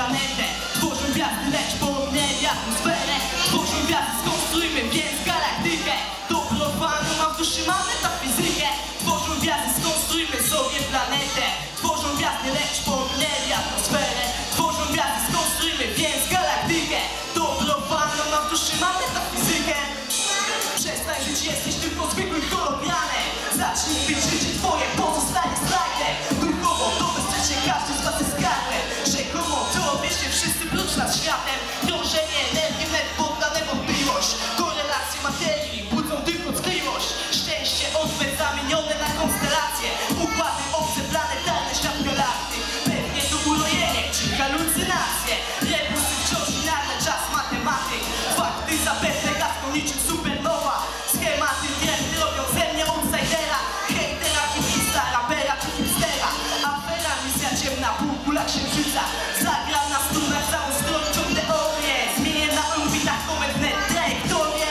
planetę. Tworzą gwiazdy, lecz pominęli atmosferę. Tworzą gwiazdy, skonstruujmy więc galaktykę. Do profanu mam w duszy, mam metafizykę. Tworzą gwiazdy, skonstruujmy sobie planetę. Tworzą gwiazdy, lecz pominęli atmosferę. Tworzą gwiazdy, skonstruujmy więc galaktykę. Do profanu mam w duszy, mam metafizykę. Przestań żyć, jesteś tylko zwykłym hologramem. Zacznij być życie twoje, pozostanie slajder. Duchowo to bezsprzecznie każdy z was jest skarbem. Rzekomo to wiecie wszyscy prócz nad światem. Krążenie energii wnet poddane wątpliwość. Korelacje materii budzą tylko tkliwość. Szczęście odwet zamienione na konstelacje. Układy obce planetarne, świat galaktyk. Pewnie to urojenie czy halucynacje. Rebusy wciąż finalne, czas matematyk. Fakty zapewne gasną niczym supernowa. Schematy trendy robią ze mnie outsidera. Hejtera, kibista, rapera czy hipstera. Afera, misja ciemna, półkula księżyca. Zagram na strunach całą stronczą teorię. Zmienię na orbitach komet wnet trajektorię.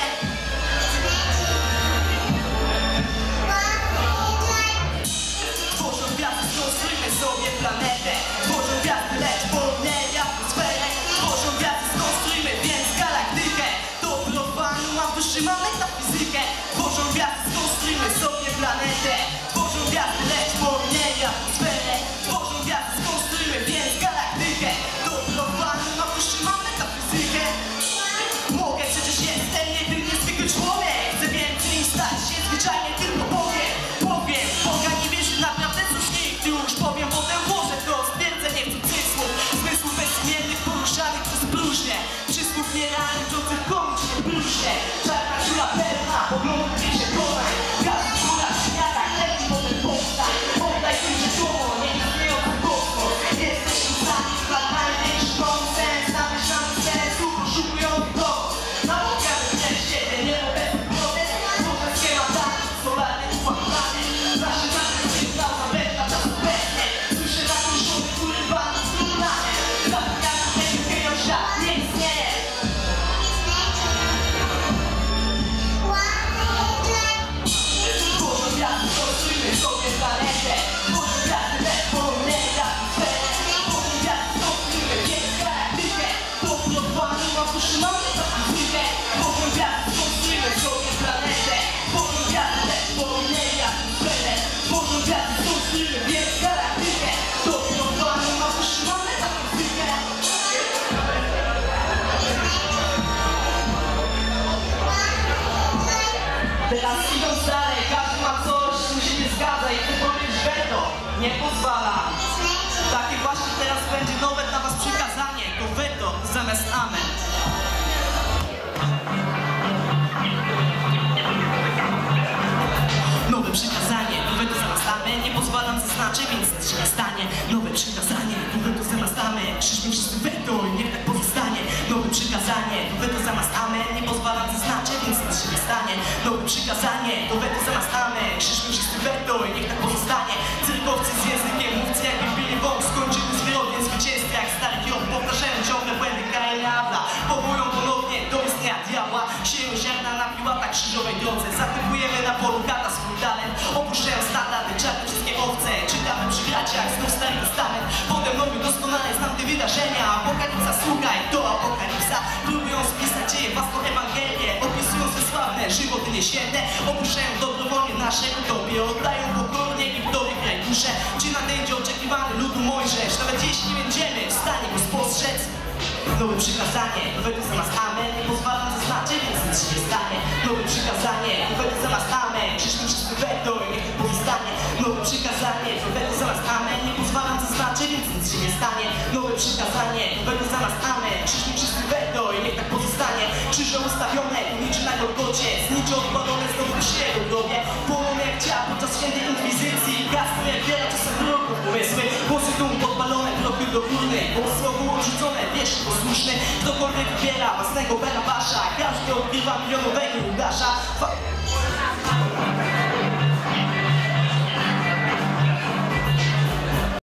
Tworzą gwiazdy, skonstruujmy sobie planetę. Tworzą gwiazdy, lecz pominęli atmosferę. Tworzą gwiazdy, skonstruujmy więc galaktykę. Do profanu mam w duszy, mam metafizykę. Tworzą gwiazdy, skonstruujmy sobie planetę. Tworzą gwiazdy, lecz pominęli atmosferę. Tworzą gwiazdy, skonstruujmy więc galaktykę. Do profanu mam w duszy, mam metafizykę. Mogę, przecież jestem jedyny zwykły człowiek. Chcę więcej niż stać się zwyczajnie tylko powiem. Boga nie wierzy naprawdę coś nigdy już powiem. Potem włożę to stwierdzenie cudzysłów. Zmysłów bezimiennych poruszanych przez próżnię. Przysłów nierealnych, czących komuś nie bruśnie. Czarna dziura pełna, poglądów nie przekonań. Każdy góra w światach, leci potem powstań. Oddaj tym, że słowo nie istniejący kosmos. Jesteśmy sami z planami, większy konsens. Zamyślamy sensu, poszukujący pomoc. Nauka wreszcie, ten niebo bez protest. Może schematami, solarny układ plany. Nasze czasy przyznał zawędza czas obecny. Słyszę zakończony, który pan z trudami. Zapomniałem tego, kiedy świat nie istnieje. Tworzą gwiazdy, skonstruujmy sobie planetę. Tworzą gwiazdy, lecz pominęli atmosferę. Tworzą gwiazdy, skonstruujmy więc galaktykę. Do profanu mam w duszy, mam metafizykę. Tworzą gwiazdy, skonstruujmy sobie planetę. Tworzą gwiazdy, lecz pominęli atmosferę. Tworzą gwiazdy, skonstruujmy więc galaktykę. Do profanu mam w duszy, mam metafizykę. Teraz idąc dalej, każdy ma coś, z czym się nie zgadza i chcę powiedzieć weto, nie pozwala. Takie właśnie teraz będzie nowe dla was przykazanie, to weto zamiast amen. Nowe przykazanie, to weto zamiast amen, nie pozwalam zaznaczyć, więc nic się nie stanie. Nowe przykazanie, to weto zamiast amen, krzyżmy wszyscy weto i niech tak pozostanie. Nowe przykazanie, to weto zamiast amen, nie pozwalam zaznaczyć, więc nic się nie stanie. Nowe przykazanie, to weto zamiast amen, krzyżmy wszyscy weto i niech tak pozostanie. Cyrkowcy z językiem mówcy, jakby bili wąż, skończymy zwyrodnie zwycięstwa jak stary kion. Powtarzają ciągle błędy Kaina, powołują ponownie do istnienia diabła. Sieją ziarna na piłatach krzyżowej drodze. Zatypujemy na polu kata swój talent. Opuszczają standardy, czarne wszystkie owce. Czytamy przy braciach, znów Stary Testament. Potem nowy doskonale znam te wydarzenia. Apokalipsa, słuchaj, to apokalipsa. Próbują spisać dzieje, własną Ewangelię. Opisują swe sławne żywoty nieświęte. Opuszczają dobrowolnie nasze utopie. Oddają pokornie i wdowie kraj duszę. Czy nadejdzie oczekiwany ludu Mojżesz? Nawet jeśli nie będziemy w stanie go spostrzec. Nowe przykazanie, weto zamiast amen, nie pozwalam zaznaczyć, więc nic się nie stanie. Nowe przykazanie, weto zamiast amen, krzyżmy wszyscy weto i niech tak pozostanie. Nowe przykazanie, weto zamiast amen, nie pozwalam zaznaczyć, więc nic się nie stanie. Nowe przykazanie, weto zamiast amen, krzyżmy wszyscy weto i niech tak pozostanie. Krzyże ustawione, niczym na Golgocie, znicze odpalone znowu przy jego grobie. Płoną jak ciała podczas świętej inkwizycji, gasną jak wiele czasem wrogów umysły. Głosy dum podpalone, prochy do górny, głos słowo odrzucone, wiersz posłuszny. Ktokolwiek wybiera własnego Barabasza, każdy odgrywa milionowego Judasza.